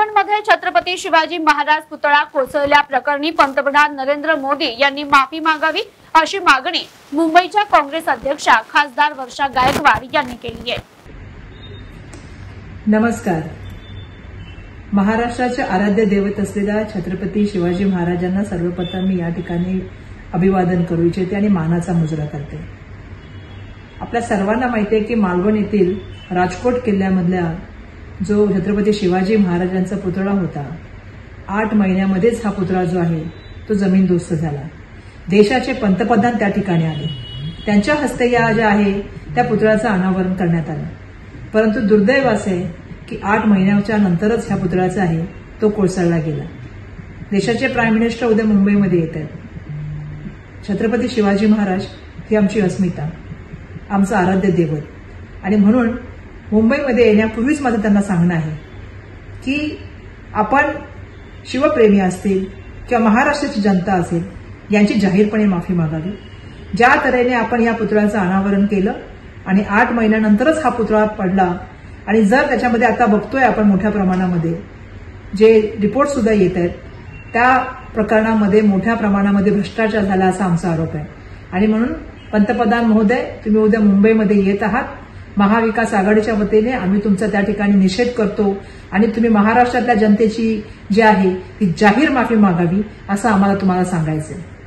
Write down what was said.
झारखंडमध्ये छत्रपती शिवाजी महाराज पुतळा कोसळल्याप्रकरणी पंतप्रधान नरेंद्र मोदी यांनी माफी मागावी अशी मागणी मुंबईच्या काँग्रेस अध्यक्षा खासदार वर्षा गायकवाड यांनी केली आहे। नमस्कार। महाराष्ट्राचे आराध्य दैवत असलेल्या छत्रपती शिवाजी महाराजांना सर्वप्रथम मी या ठिकाणी अभिवादन करू इच्छिते आणि मानाचा मुजरा करते। आपल्या सर्वांना माहिती आहे की मालवण येथील राजकोट किल्ल्यामधल्या जो छत्रपती शिवाजी महाराजांचा पुतळा होता, 8 महिन्यामध्येच हा पुतळा जो आहे तो जमीनदोस्त झाला। देशाचे पंतप्रधान त्या ठिकाणी आले, त्यांच्या हस्ते या ज्या आहे त्या पुतळ्याचं अनावरण करण्यात आलं। परंतु दुर्दैव असे की 8 महिन्याच्या नंतरच ह्या पुतळ्याचा आहे तो कोसळला गेला। देशाचे प्राईम मिनिस्टर उद्या मुंबईमध्ये येत आहेत। छत्रपती शिवाजी महाराज ही आमची अस्मिता, आमचं आराध्य दैवत, आणि म्हणून मुंबईमध्ये येण्यापूर्वीच माझं त्यांना सांगणं आहे की आपण शिवप्रेमी असतील किंवा महाराष्ट्राची जनता असेल यांची जाहीरपणे माफी मागावी। ज्या तऱ्हेने आपण या पुतळ्याचं अनावरण केलं आणि 8 महिन्यानंतरच हा पुतळा पडला, आणि जर त्याच्यामध्ये आता बघतोय आपण मोठ्या प्रमाणामध्ये जे रिपोर्ट सुद्धा येत आहेत त्या प्रकरणामध्ये मोठ्या प्रमाणामध्ये भ्रष्टाचार झाला असा आमचा आरोप आहे। आणि म्हणून पंतप्रधान महोदय, तुम्ही उद्या मुंबईमध्ये येत आहात, महाविकास आघाडीच्या वतीने आम्ही तुमचा त्या ठिकाणी निषेध करतो आणि तुम्ही महाराष्ट्रातल्या जनतेची जी आहे ती जाहीर माफी मागावी असं आम्हाला तुम्हाला सांगायचं आहे।